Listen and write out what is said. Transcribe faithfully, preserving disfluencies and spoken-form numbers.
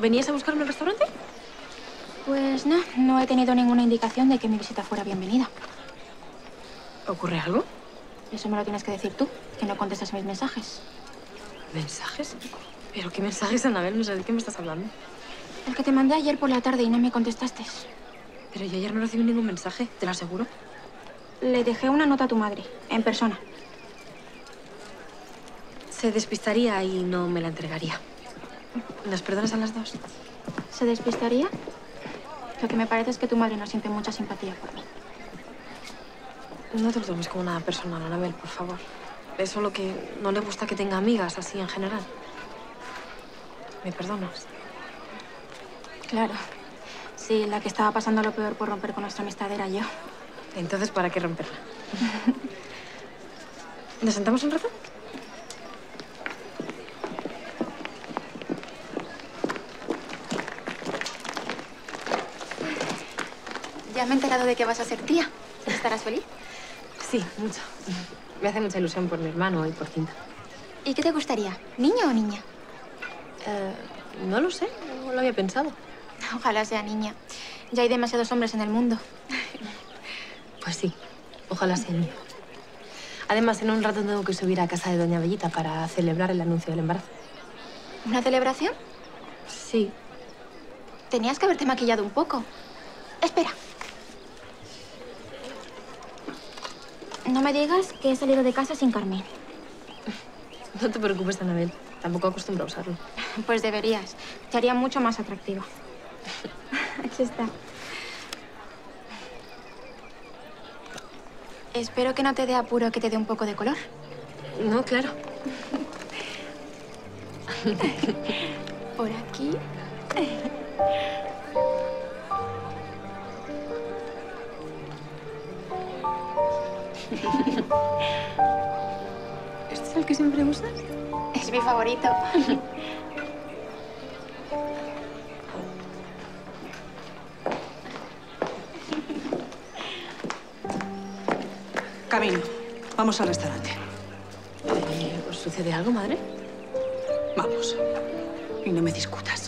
¿Venías a buscarme al restaurante? Pues no, no he tenido ninguna indicación de que mi visita fuera bienvenida. ¿Ocurre algo? Eso me lo tienes que decir tú, que no contestas mis mensajes. ¿Mensajes? ¿Pero qué mensajes, Anabel? No sé de qué me estás hablando. El que te mandé ayer por la tarde y no me contestaste. Pero yo ayer no recibí ningún mensaje, te lo aseguro. Le dejé una nota a tu madre, en persona. Se despistaría y no me la entregaría. ¿Nos perdonas a las dos? ¿Se despistaría? Lo que me parece es que tu madre no siente mucha simpatía por mí. No te lo tomes como nada personal, Anabel, por favor. Es solo que no le gusta que tenga amigas así en general. ¿Me perdonas? Claro. Sí, la que estaba pasando lo peor por romper con nuestra amistad era yo. Entonces, ¿para qué romperla? ¿Nos sentamos un rato? Ya me he enterado de que vas a ser tía. ¿Estarás feliz? Sí, mucho. Me hace mucha ilusión por mi hermano y por Cinta. ¿Y qué te gustaría? ¿Niño o niña? Eh, no lo sé, no lo había pensado. Ojalá sea niña. Ya hay demasiados hombres en el mundo. Pues sí, ojalá sea niño. Además, en un rato tengo que subir a casa de doña Bellita para celebrar el anuncio del embarazo. ¿Una celebración? Sí. Tenías que haberte maquillado un poco. Espera. No me digas que he salido de casa sin Carmen. No te preocupes, Anabel. Tampoco acostumbro a usarlo. Pues deberías. Te haría mucho más atractiva. Aquí está. Espero que no te dé apuro que te dé un poco de color. No, claro. Por aquí. ¿Este es el que siempre usas? Es mi favorito. Camino. Vamos al restaurante. Eh, ¿Os sucede algo, madre? Vamos. Y no me discutas.